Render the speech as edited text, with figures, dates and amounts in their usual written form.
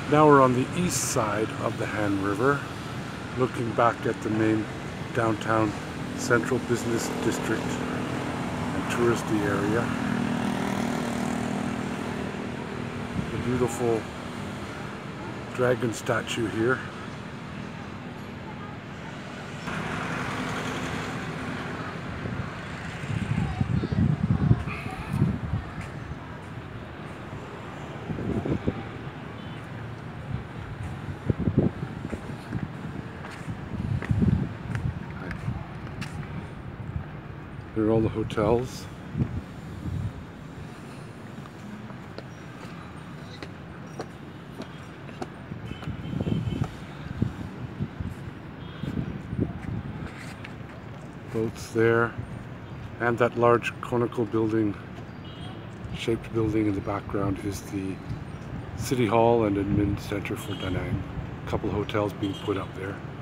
Now we're on the east side of the Han River, looking back at the main downtown central business district and touristy area. The beautiful dragon statue here. Here are all the hotels. Boats there, and that large conical building, shaped building in the background is the City Hall and Admin Center for Da Nang. A couple hotels being put up there.